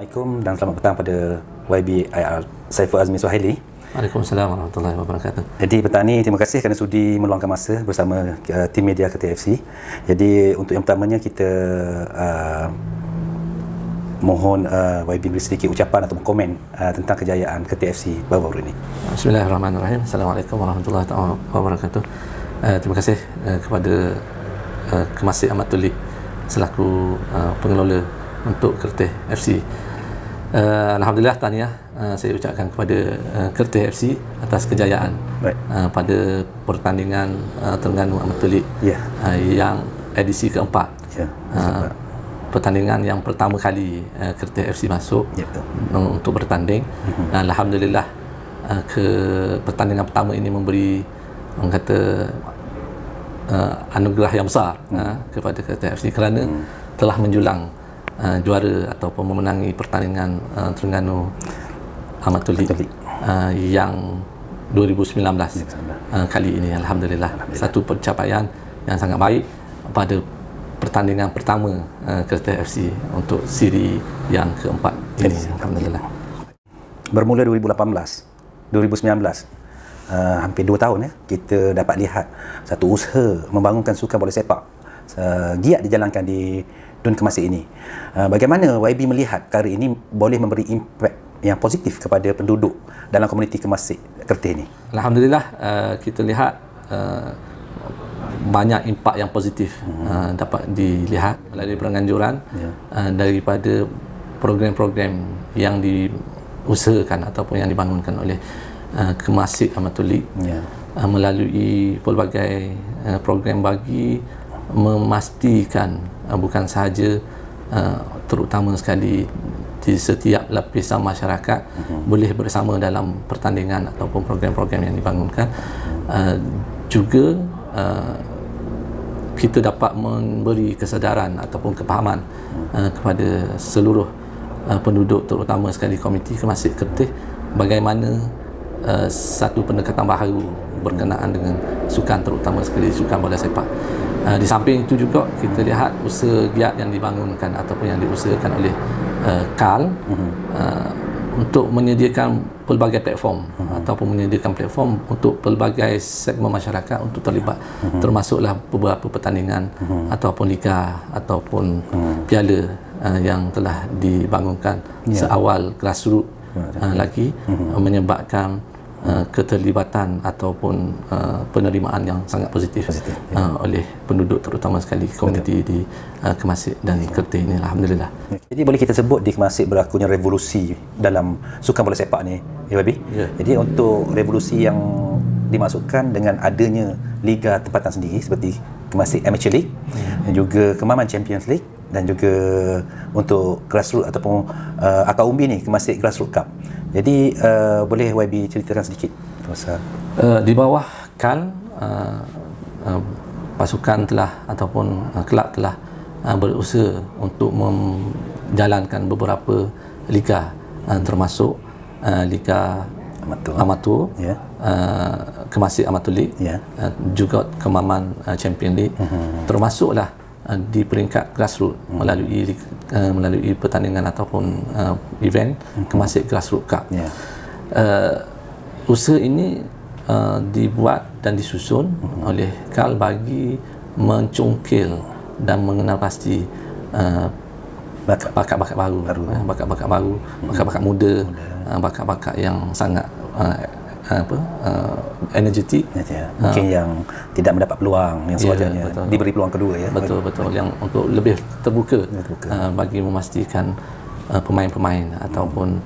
Assalamualaikum dan selamat petang pada YB IR Saiful Azmi Suhaili. Waalaikumsalam warahmatullahi wabarakatuh. Jadi petang ni terima kasih kerana sudi meluangkan masa bersama tim media Kerteh FC. Jadi untuk yang pertamanya kita mohon YB beri sedikit ucapan atau komen tentang kejayaan Kerteh FC baru-baru ini. Bismillahirrahmanirrahim. Assalamualaikum warahmatullahi wabarakatuh. Terima kasih kepada Kemasik Ahmad Tulik selaku pengelola untuk Kerteh FC. Alhamdulillah, tahniah saya ucapkan kepada Kerteh FC atas kejayaan pada pertandingan Terengganu Ahmad Tulik yang edisi keempat. Pertandingan yang pertama kali Kerteh FC masuk untuk bertanding. Alhamdulillah, pertandingan pertama ini memberi orang kata anugerah yang besar kepada Kerteh FC kerana telah menjulang juara ataupun memenangi pertandingan Terengganu Ahmad Tulik yang 2019 kali ini. Alhamdulillah, satu pencapaian yang sangat baik pada pertandingan pertama Kerteh FC untuk siri yang keempat ini. Alhamdulillah. Bermula 2018, 2019, hampir 2 tahun kita dapat lihat satu usaha membangunkan sukan bola sepak giat dijalankan di Dun Kemasik ini. Bagaimana YB melihat perkara ini boleh memberi impak yang positif kepada penduduk dalam komuniti Kemasik Kerteh ini? Alhamdulillah, kita lihat banyak impak yang positif dapat dilihat melalui penganjuran daripada program-program yang diusahakan ataupun yang dibangunkan oleh Kemasik Ahmad Tulik melalui pelbagai program bagi memastikan bukan sahaja terutama sekali di setiap lapisan masyarakat boleh bersama dalam pertandingan ataupun program-program yang dibangunkan, juga kita dapat memberi kesedaran ataupun kepahaman kepada seluruh penduduk terutama sekali komuniti Kemasik Kerteh bagaimana satu pendekatan baharu berkenaan dengan sukan terutama sekali sukan bola sepak. Di samping itu juga kita lihat usaha giat yang dibangunkan ataupun yang diusahakan oleh KAL untuk menyediakan pelbagai platform ataupun menyediakan platform untuk pelbagai segmen masyarakat untuk terlibat, termasuklah beberapa pertandingan ataupun liga ataupun piala yang telah dibangunkan seawal grassroots lagi, menyebabkan keterlibatan ataupun penerimaan yang sangat positif oleh penduduk terutama sekali komuniti di Kemasik dan Kerteh ini. Alhamdulillah. Jadi boleh kita sebut di Kemasik berlakunya revolusi dalam sukan bola sepak ni, YB? Jadi untuk revolusi yang dimasukkan dengan adanya liga tempatan sendiri seperti Kemasik Amateur League dan juga Kemaman Champions League dan juga untuk grassroots ataupun akar umbi ni Kemasik Grassroots Cup. Jadi boleh YB ceritakan sedikit pasal di bawah KAL, pasukan telah ataupun kelab telah berusaha untuk menjalankan beberapa liga, termasuk liga amatur, Kemasik Ahmad Tulik, juga Kemaman Champion League, termasuklah di peringkat grassroots melalui pertandingan ataupun event Kemasik Grassroots Cup. Usaha ini dibuat dan disusun oleh KAL bagi mencongkil dan mengenal pasti bakat-bakat baru, bakat-bakat muda, bakat-bakat yang sangat energetik, mungkin yang tidak mendapat peluang yang sewajarnya, diberi peluang kedua betul yang untuk lebih terbuka. Bagi memastikan pemain-pemain ataupun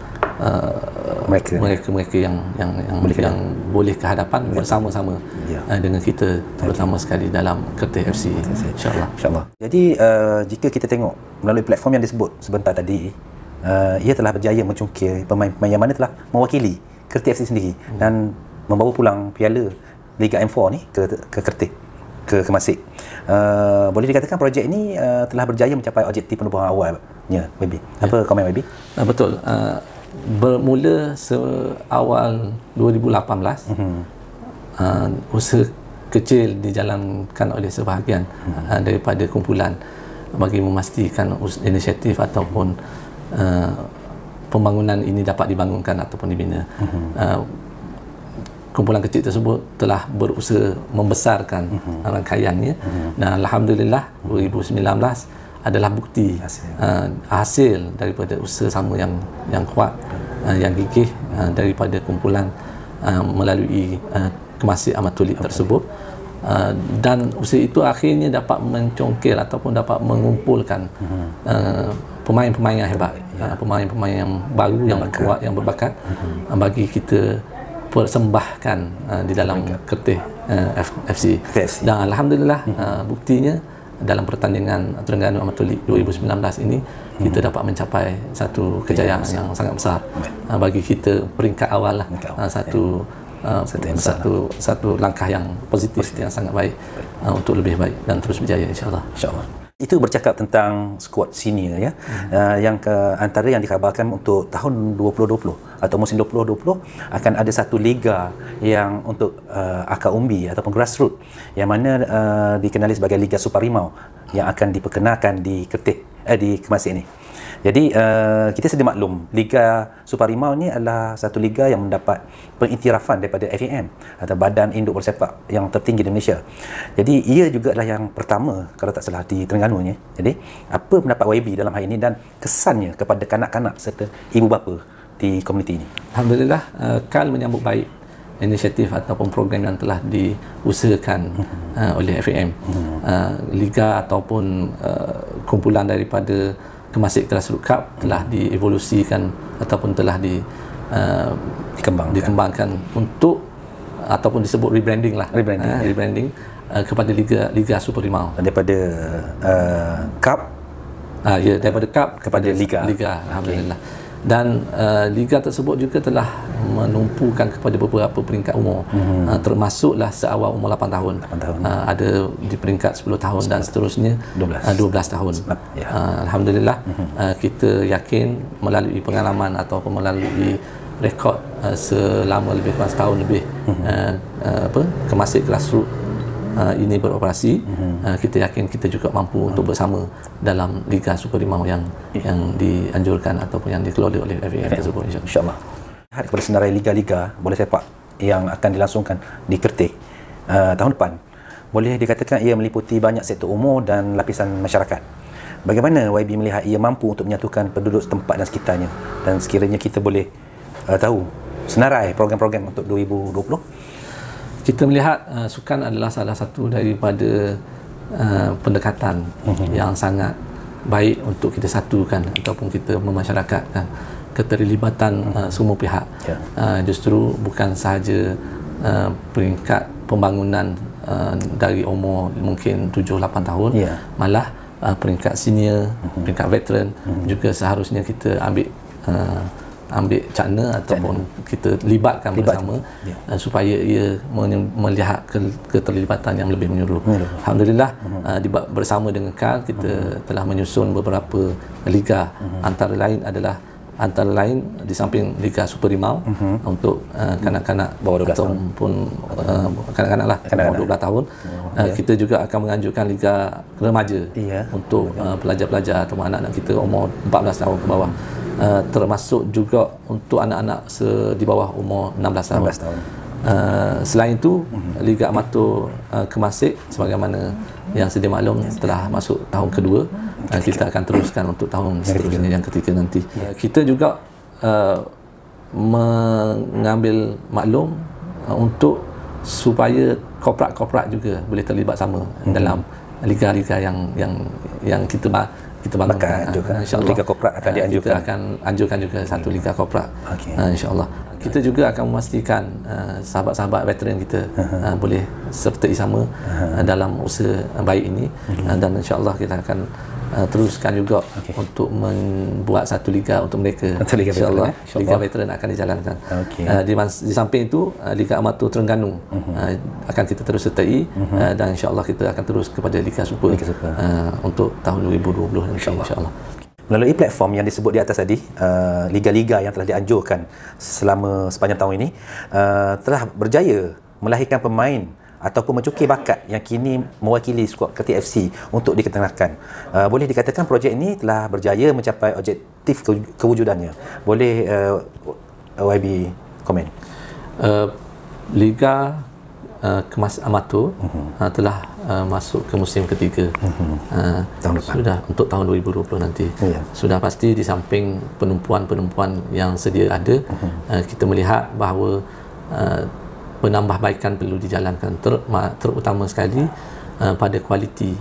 mereka yang boleh ke hadapan bersama-sama dengan kita terutama sekali dalam Kerteh FC, insyaallah. Jadi jika kita tengok melalui platform yang disebut sebentar tadi, ia telah berjaya mencungkil pemain-pemain yang mana telah mewakili Kerteh FC sendiri dan membawa pulang piala Liga M4 ni ke Kerteh, ke Kemasik. Boleh dikatakan projek ini telah berjaya mencapai objektif penubuhan awalnya, YB. Apa komen YB? Betul. Bermula seawal 2018, usaha kecil dijalankan oleh sebahagian daripada kumpulan bagi memastikan inisiatif ataupun pembangunan ini dapat dibangunkan ataupun dibina. Kumpulan kecil tersebut telah berusaha membesarkan rangkaiannya, dan alhamdulillah 2019 adalah bukti hasil daripada usaha sama yang kuat, yang gigih daripada kumpulan melalui Kemasjid Ahmad Toulik tersebut. Dan usaha itu akhirnya dapat mencongkir ataupun dapat mengumpulkan pemain-pemain yang hebat, pemain-pemain yang baru, yang kuat, yang berbakat bagi kita persembahkan di dalam Kertih FC. Dan alhamdulillah buktinya dalam pertandingan Terengganu Ahmad Toulik 2019 ini kita dapat mencapai satu kejayaan yang sangat besar bagi kita, peringkat awal lah, satu langkah yang positif yang sangat baik untuk lebih baik dan terus berjaya insya-Allah. Itu bercakap tentang skuad senior ya. Antara yang dikhabarkan untuk tahun 2020 atau musim 2020 akan ada satu liga yang untuk akar umbi ataupun grassroots, yang mana dikenali sebagai Liga Super Rimau, yang akan diperkenalkan di di Kemasjid ini. Jadi kita sedia maklum Liga Super Rimau ni adalah satu liga yang mendapat pengiktirafan daripada FAM atau Badan Induk Bola Sepak yang tertinggi di Malaysia. Jadi ia juga adalah yang pertama kalau tak salah di Terengganu ni. Jadi apa pendapat YB dalam hal ini dan kesannya kepada kanak-kanak serta ibu bapa di komuniti ini? Alhamdulillah, KAL menyambut baik inisiatif ataupun program yang telah diusahakan oleh FAM. Liga ataupun kumpulan daripada Kemasjid Grassroots Cup telah dievolusikan ataupun telah dikembangkan untuk ataupun disebut rebranding kepada Liga Super Rimau, daripada cup daripada cup kepada liga. Alhamdulillah. Dan liga tersebut juga telah menumpukan kepada beberapa peringkat umur, termasuklah seawal umur 8 tahun, ada di peringkat 10 tahun dan seterusnya 12 tahun. Alhamdulillah, kita yakin melalui pengalaman ataupun melalui rekod selama lebih kurang setahun lebih Kemasjid Grassroots ini beroperasi, kita yakin kita juga mampu untuk bersama dalam Liga Super Rimau yang dianjurkan ataupun yang dikelola oleh FAM tersebut, insya-Allah. Kepada senarai liga-liga bola sepak yang akan dilangsungkan di Kertih tahun depan, boleh dikatakan ia meliputi banyak sektor umur dan lapisan masyarakat. Bagaimana YB melihat ia mampu untuk menyatukan penduduk setempat dan sekitarnya, dan sekiranya kita boleh tahu senarai program-program untuk 2020? Kita melihat sukan adalah salah satu daripada pendekatan yang sangat baik untuk kita satukan ataupun kita memasyarakatkan keterlibatan semua pihak. Justru bukan sahaja peringkat pembangunan dari umur mungkin 7-8 tahun, malah peringkat senior, peringkat veteran juga seharusnya kita ambil cakna ataupun kita libatkan bersama supaya ia melihat keterlibatan yang lebih menyeluruh. Alhamdulillah, bersama dengan KAL kita telah menyusun beberapa liga, antara lain di samping Liga Super Rimau untuk kanak-kanak bawah 12 tahun ataupun kanak-kanak lah bawah 12 tahun. Kita juga akan menganjurkan Liga Remaja untuk pelajar-pelajar atau anak-anak kita umur 14 tahun ke bawah. Termasuk juga untuk anak-anak di bawah umur 16 tahun. Selain itu, Liga Amatur Kemasjid sebagaimana yang sedia maklum telah masuk tahun kedua, kita akan teruskan untuk tahun seterusnya yang ketiga nanti. Kita juga mengambil maklum untuk supaya korporat-korporat juga boleh terlibat sama dalam liga-liga yang kita bangunkan. InsyaAllah Liga Korporat akan dianjurkan. Kita akan anjurkan juga satu Liga Korporat, InsyaAllah. Kita juga akan memastikan sahabat-sahabat veteran kita boleh sertai sama dalam usaha baik ini, dan insyaAllah kita akan teruskan juga untuk membuat satu liga untuk mereka. InsyaAllah Liga Veteran akan dijalankan. Di samping itu, Liga Amatur Terengganu akan kita terus sertai, dan insyaAllah kita akan terus kepada Liga Super untuk tahun 2020 insyaAllah. Melalui platform yang disebut di atas tadi, liga-liga yang telah dianjurkan sepanjang tahun ini telah berjaya melahirkan pemain ataupun mencukir bakat yang kini mewakili skuad Keltih FC untuk diketengahkan. Boleh dikatakan projek ini telah berjaya mencapai objektif kewujudannya. Boleh YB komen? Liga Kemas Amatur telah masuk ke musim ketiga tahun depan. Sudah untuk tahun 2020 nanti. Sudah pasti di samping penumpuan-penumpuan yang sedia ada, kita melihat bahawa penambahbaikan perlu dijalankan, terutama sekali pada kualiti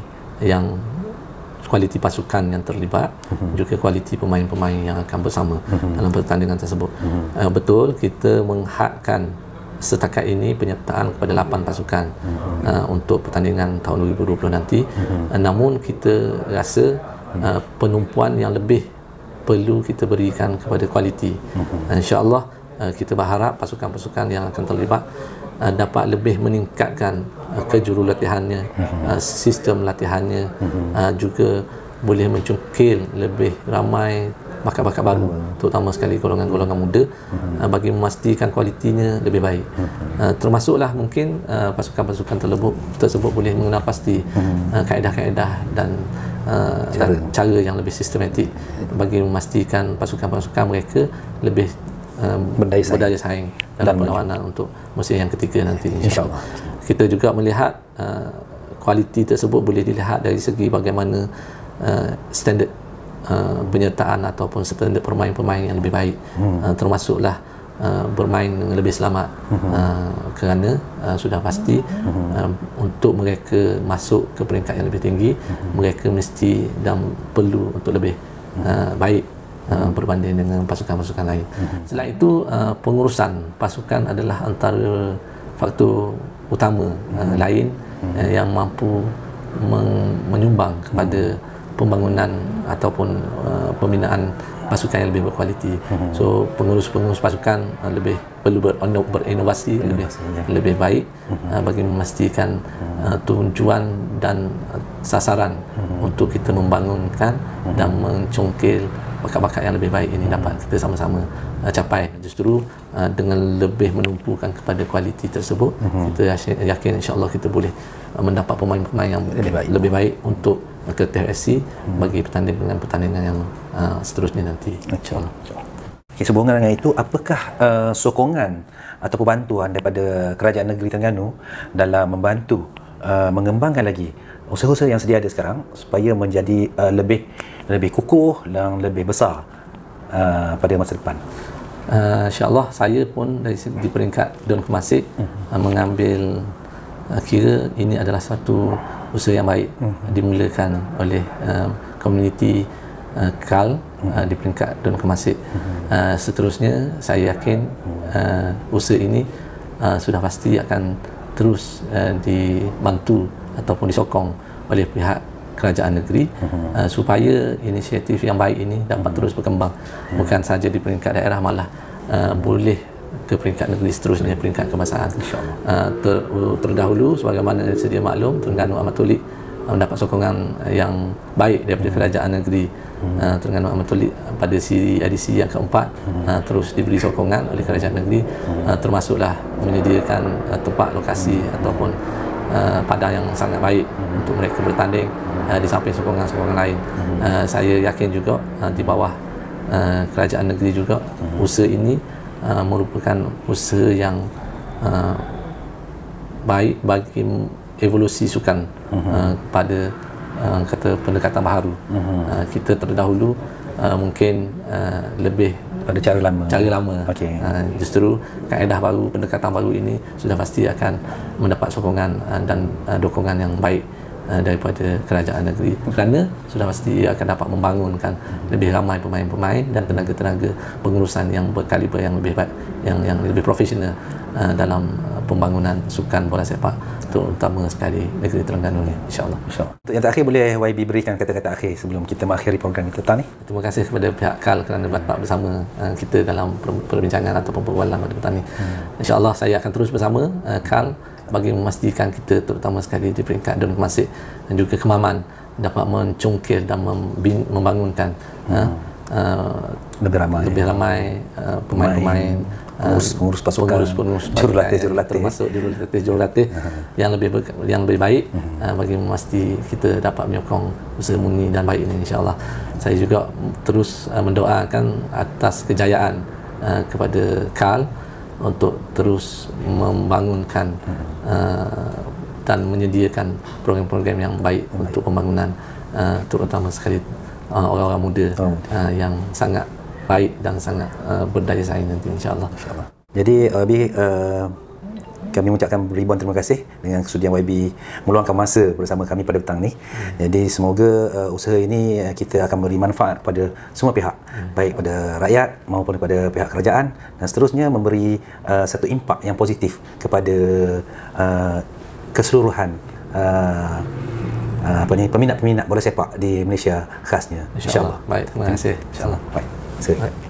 pasukan yang terlibat, juga kualiti pemain-pemain yang akan bersama dalam pertandingan tersebut. Betul, kita menghadkan setakat ini penyertaan kepada 8 pasukan untuk pertandingan tahun 2020 nanti. Namun kita rasa penumpuan yang lebih perlu kita berikan kepada kualiti. InsyaAllah kita berharap pasukan-pasukan yang akan terlibat dapat lebih meningkatkan kejurulatihannya, sistem latihannya, juga boleh mencungkil lebih ramai bakat-bakat baru, terutama sekali golongan-golongan muda, bagi memastikan kualitinya lebih baik. Termasuklah mungkin pasukan-pasukan tersebut boleh mengenal pasti kaedah-kaedah dan cara yang lebih sistematik bagi memastikan pasukan-pasukan mereka lebih berdaya saing dalam perlawanan untuk musim yang ketiga nanti, insyaAllah. Kita juga melihat kualiti tersebut boleh dilihat dari segi bagaimana standard penyertaan ataupun standard pemain-pemain yang lebih baik, termasuklah bermain dengan lebih selamat, kerana sudah pasti untuk mereka masuk ke peringkat yang lebih tinggi, mereka mesti dan perlu untuk lebih baik berbanding dengan pasukan-pasukan lain. Selain itu, pengurusan pasukan adalah antara faktor utama lain yang mampu menyumbang kepada pembangunan ataupun pembinaan pasukan yang lebih berkualiti. So pengurus-pengurus pasukan lebih perlu berinovasi lebih baik bagi memastikan tujuan dan sasaran untuk kita membangunkan dan mencongkil bakat-bakat yang lebih baik ini dapat kita sama-sama capai. Justru dengan lebih menumpukan kepada kualiti tersebut, kita yakin insya-Allah kita boleh mendapat pemain-pemain yang lebih baik untuk Keltih FC bagi pertandingan yang seterusnya nanti, insya-Allah. Okay, sehubungan dengan itu, apakah sokongan atau bantuan daripada Kerajaan Negeri Terengganu dalam membantu mengembangkan lagi usaha-usaha yang sedia ada sekarang supaya menjadi lebih kukuh dan lebih besar pada masa depan? InsyaAllah saya pun dari segi peringkat Daun Kemasik mengambil kira ini adalah satu usaha yang baik dimulakan oleh komuniti KAL di peringkat Daun Kemasik. Seterusnya saya yakin usaha ini sudah pasti akan terus dibantu ataupun disokong oleh pihak kerajaan negeri supaya inisiatif yang baik ini dapat terus berkembang, bukan saja di peringkat daerah, malah boleh ke peringkat negeri seterusnya, peringkat kebangsaan. Terdahulu sebagaimana sedia maklum, Terengganu Amat Tolik mendapat sokongan yang baik daripada kerajaan negeri. Terengganu Amat Tolik pada edisi yang keempat terus diberi sokongan oleh kerajaan negeri, termasuklah menyediakan tempat lokasi ataupun padang yang sangat baik untuk mereka bertanding, di samping sokongan-sokongan lain. Saya yakin juga di bawah kerajaan negeri juga usaha ini merupakan usaha yang baik bagi evolusi sukan pada kata pendekatan baharu. Kita terdahulu mungkin lebih pada cara lama. Okay. Justru kaedah baru, pendekatan baru ini sudah pasti akan mendapat sokongan dan dukungan yang baik daripada kerajaan negeri, kerana sudah pasti akan dapat membangunkan lebih ramai pemain-pemain dan tenaga-tenaga pengurusan yang berkaliber yang lebih baik, yang lebih profesional dalam pembangunan sukan bola sepak, terutama sekali negeri Terengganu ni, insya-Allah. Untuk yang terakhir, boleh YB berikan kata-kata akhir sebelum kita mengakhiri program kita petang ni? Terima kasih kepada pihak KAL kerana dapat bersama kita dalam perbincangan ataupun perbualan pada petang ni. Insya-Allah saya akan terus bersama KAL bagi memastikan kita terutama sekali di peringkat Daun Kemasik dan juga Kemaman dapat mencungkil dan membangunkan lebih ramai pemain-pemain pengurus pasukan, jurulatih termasuk jurulatih yang lebih baik bagi memastikan kita dapat menyokong usaha murni dan baik ini, insya-Allah. Saya juga terus mendoakan atas kejayaan kepada KAL untuk terus membangunkan dan menyediakan program-program yang baik untuk pembangunan, terutama sekali orang-orang muda yang sangat baik dan sangat berdaya saing nanti, insya-Allah. Jadi YB, kami mengucapkan ribuan terima kasih dengan kesudian YB meluangkan masa bersama kami pada petang ni. Jadi semoga usaha ini kita akan memberi manfaat kepada semua pihak, baik pada rakyat maupun kepada pihak kerajaan, dan seterusnya memberi satu impak yang positif kepada keseluruhan peminat-peminat bola sepak di Malaysia khasnya, insya-Allah. Baik, terima kasih. Insya-Allah. Baik.